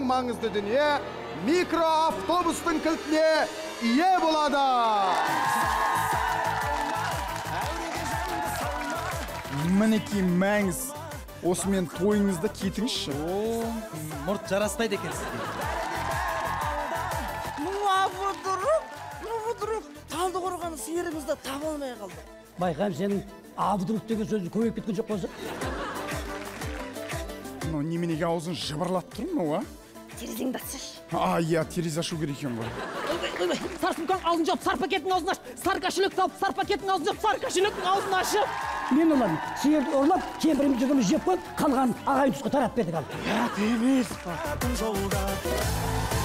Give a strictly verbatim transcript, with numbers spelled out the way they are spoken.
маңызды дүние микроавтобустың кілтіне ие болады. Мінеки мәңіз. Осымен тойыңызды кетіңізші. Мұрт жараспайды екен сізге. Абудырып, абудырып, талды қорған сиырыңызды таба алмай қалды. Байқайым, сенің абудырып деген сөзі көбейіп кеткен жоқ болса. Мынау неменеге аузын жыбырлап тұр мынау, а? Терезеңді ашшы. А, иә, терезе ашу керек екен ғой. Сар сумкаң аузын жауып, сар пакеттің аузын аш. Сар кошелек тауып, сар пакеттің аузын жауып, сар кошелектің аузын ашып. Мен олар сиырды ұрлап, кемпіріміз жүргіміз жеп қойып, қалған ағайын тұсқа тарап бердік ал. Я, емес.